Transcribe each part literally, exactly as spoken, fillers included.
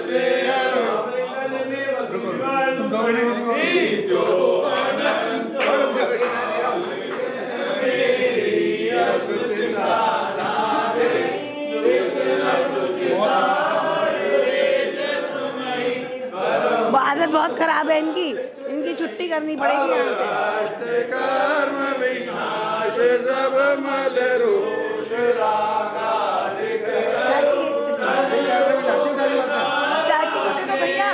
आदत बहुत खराब है इनकी, इनकी छुट्टी करनी पड़ेगी यहाँ से। कर्म विनाश सब मल रोष रागा चाची को दे दो भैया।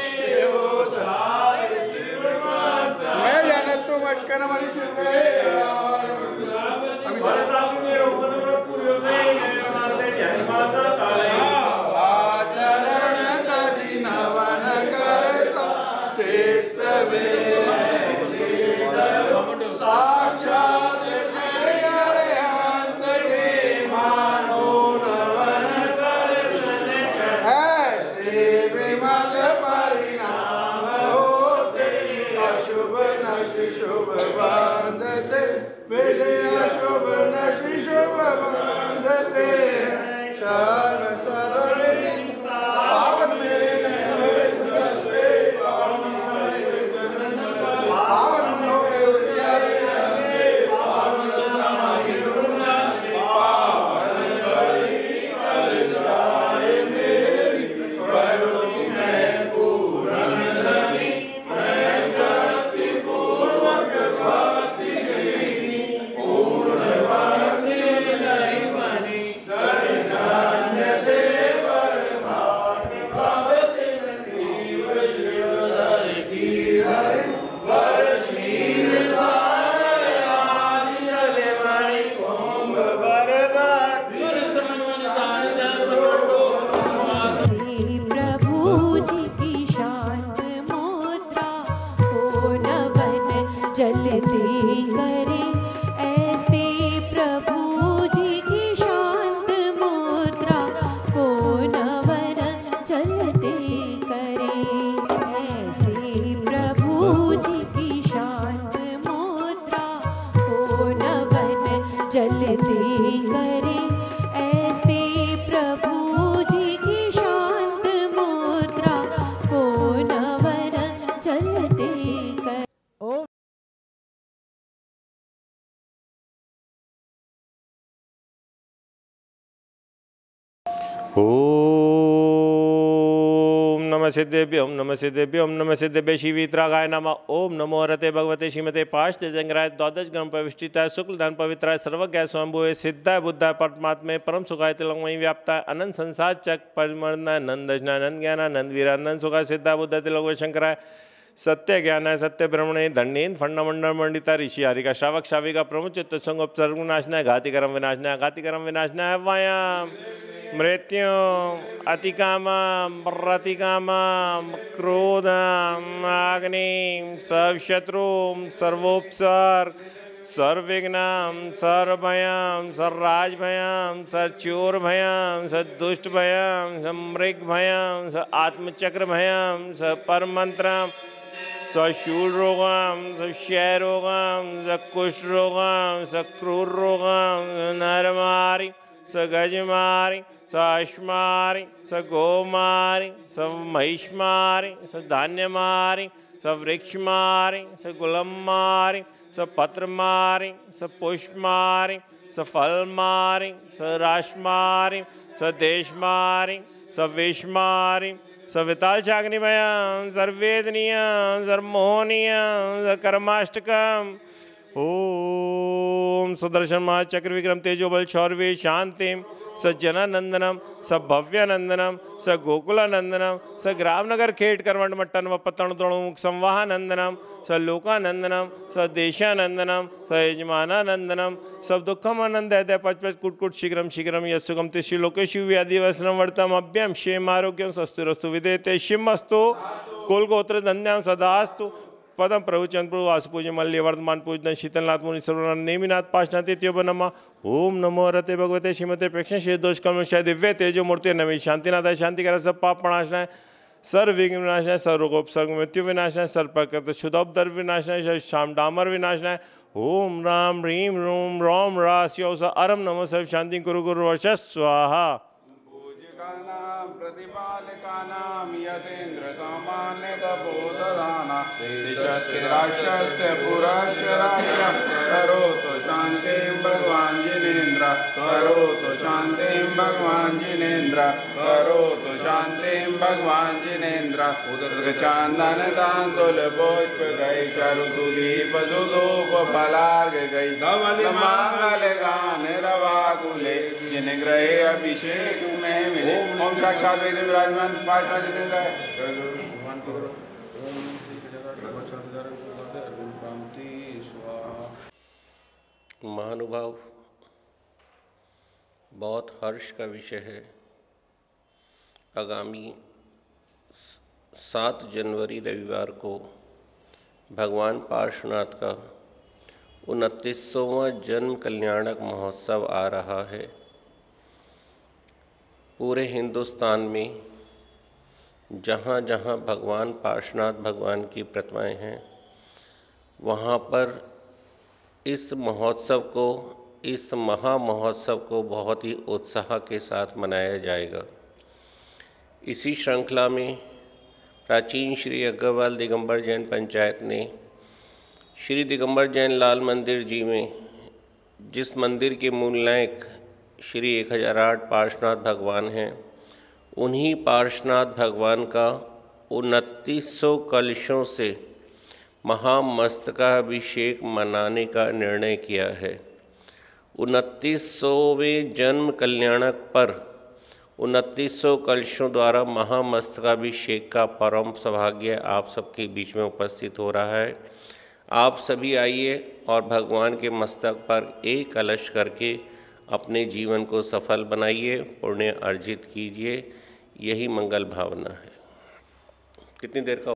मैं जाना तुम अचकन हमारी शिव गए आचरण तजी नवन करता चित्त में साक्षात मानो नवन ऐसे विमल परिणाम होते अशुभ नशि शुभ बांधते विजय शुभ नशि शुभ बांधते शर्म सब विदित पावन मेरे पावन मनोगे उद्याय पावन समाहि पावन हरि हर जाय मेरी प्रभु मैं पूर्ण धनी मैं शक्ति पूर्वक भक्ति कीनी पूर्ण भक्ति नहीं बनी धन्य देव भाग्य भक्ति नदीव शिवधर की हरि वर्षील सायाली जले मणि कुंभ बरबाद श्री प्रभु जी की शांत मुद्रा को नवन जलते करे, ऐसे प्रभु जी की शांत मुद्रा को नवन जलते करे, ऐसे प्रभु जी की शांत मुद्रा को नवन जलते करे, ऐसे प्रभु जी की शांत मुद्रा को नवन जलते करे। ओम ओम नमः सिद्धेभ्यो ओम नमः सिद्धेभ्यो ओम नमः सिद्धेभ्य शिवीत्रागाय नमः। ओम नमो रते भगवते श्रीमते पाश्च जंगराय द्वादश गण प्रविष्टिताय शुक्ल धन पवित्राय सर्वज्ञाय स्वयंभुवे सिद्धाय बुद्धाय परमात्मे परम सुखाय तिलंगमयी व्याप्ताय अनंत संसार चक परिमर्दनाय नंद दशनानंद ज्ञानानंद वीरानंद सुखाय सिद्धाय बुद्ध तिलंग शंकराय सत्य ज्ञानाय सत्य ब्रह्मणे दंडेन फंडमंडल मंडिता ऋषि हरिका श्रावक श्राविका प्रमुचित संगोपसर्ग विनाशनाय घातिकरम विनाशनाय घातिकरम विनाशनाय वायाम मृत्यु अतिकामम प्रतिकामम क्रोधम अग्नि सर्वशत्रुम सर्वोपसर्ग सर्वविघ्नम सर्वभयम सर्वराजभयम सर्वचोर भयम सदुष्ट भयम समृग भयम स आत्मचक्र भयम स परमंत्रम स शूल रोगम स क्षय रोगम स कुष्ठ रोगम स क्रूर रोगम स नरमारी स गजमारी स अश्मारी स गोमारी स महिषमारी स धान्यमारी स वृक्षमारी स गुलमारी स पत्रमारी स पुष्पमारी स फलमारी स राशमारी स देशमारी स विषमारी स विताल चाग्निमयं सर्वेदनीयं सर्वमोहनीयं स कर्माष्टकम् ओम सुदर्शन महाचक्र विक्रम तेजोबल शौर्य शांतिम स जनानंदनम स भव्यानंदनम स गोकुलानंदनम स ग्रामनगर खेट करवंड मट्टन व पत्तण द्रोणुमुख संवाहानंदनम स लोकानंदनम स देशानंदनम स यजमानानंदनम सब दुखम आनंद है पचपच कुटकुट शीघ्रम शीघ्रम यस्सुगम तिश्री लोकेशु व्याधिवसनम वर्तम अभ्यम क्षेम आरोग्यम सस्तुरस्तु विदेते शिमस्तु कुलगोत्र धन्याम सदास्तु पदम प्रभुचंद प्रभु वासुपूज्य मल्य वर्धमान पूजन शीतलनाथ मुनि सर्वनाथ नेमिनाथ पाशनाथ इत्योप नमः। ओम नमो रते भगवते श्रीमते प्रेक्षण श्री दोष कलम शाय दिव्य तेजो मूर्ति नमी शांतिनाथाय शांति कर सब पाप प्रणाशनाय सर्व विघ्न विनाशनाय सर्व रोगोपसर्ग मृत्यु विनाशनाय सर्व प्रकृत शुद्धोपदर विनाशनाय श्याम डामर विनाशनाय। ओम राम ह्रीम रूम रोम रास्यो स अरम नमः सर्व शांति गुरु गुरु वर्ष स्वाहा। लोकानां प्रतिपालकानां यतेन्द्र सामान्य तपोदधाना देशस्य राष्ट्रस्य पुरस्य राज्यं करोतु शान्तिं भगवान् जिनेन्द्र करोतु शान्तिं भगवान् जिनेन्द्र करोतु शान्तिं भगवान् जिनेन्द्र उदक चांदन तांदुल पुष्प गई चरुतु दीप धूप फलार्घ गई मंगल गान रवाकुले जिन ग्रहे अभिषेक में मिले ओम साक्षात वेद विराजमान पांच जिनेन्द्र महानुभाव, बहुत हर्ष का विषय है। आगामी सात जनवरी रविवार को भगवान पार्श्वनाथ का उनतीसवां जन्म कल्याणक महोत्सव आ रहा है। पूरे हिंदुस्तान में जहाँ जहाँ भगवान पार्श्वनाथ भगवान की प्रतिमाएं हैं, वहाँ पर इस महोत्सव को, इस महा महोत्सव को बहुत ही उत्साह के साथ मनाया जाएगा। इसी श्रृंखला में प्राचीन श्री अग्रवाल दिगंबर जैन पंचायत ने श्री दिगंबर जैन लाल मंदिर जी में, जिस मंदिर के मूल नायक श्री एक हज़ार आठ पार्श्वनाथ भगवान हैं, उन्हीं पार्श्वनाथ भगवान का उनतीस सौ कलशों से महामस्तकाभिषेक मनाने का निर्णय किया है। उनतीस सौवें जन्म कल्याणक पर उनतीस सौ कलशों द्वारा महामस्तकाभिषेक का परम सौभाग्य आप सबके बीच में उपस्थित हो रहा है। आप सभी आइए और भगवान के मस्तक पर एक कलश करके अपने जीवन को सफल बनाइए, पुण्य अर्जित कीजिए। यही मंगल भावना है। कितनी देर का